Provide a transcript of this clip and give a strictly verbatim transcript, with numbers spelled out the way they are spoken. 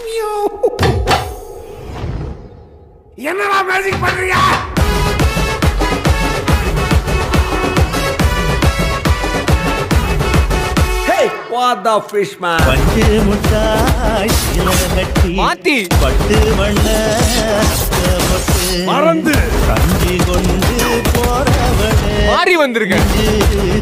என்னடா மேஜிக் பண்றீங்க? What the fish man? பட்டு முட்டாய் கட்டி மாத்தி பட்டு வண்ண மறந்து கஞ்சி கொண்டு போறவளே மாறி வந்திருக்க.